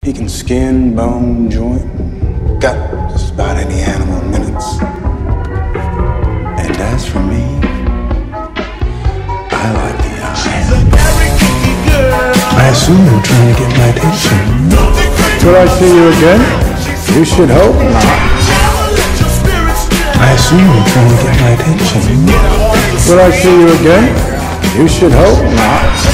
He can skin, bone, joint, got just about any animal in minutes. And as for me, I like the eye. I assume you're trying to get my attention. Will I see you again? You should hope not. I assume you're trying to get my attention. Will I see you again? You should hope not.